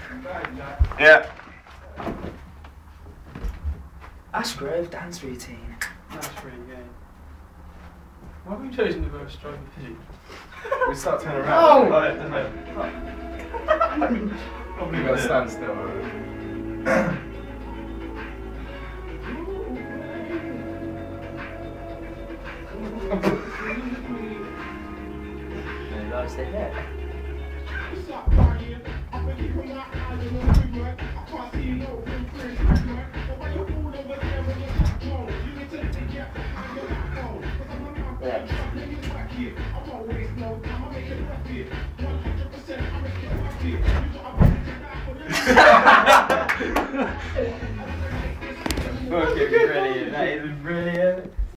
Yeah. Ash Grove dance routine. That's pretty gay. Why have we chosen to go stroke and fidget? We start turning around. Oh! Right, doesn't it? Probably gotta stand still. No, I'll stay there. Fucking brilliant, that is brilliant.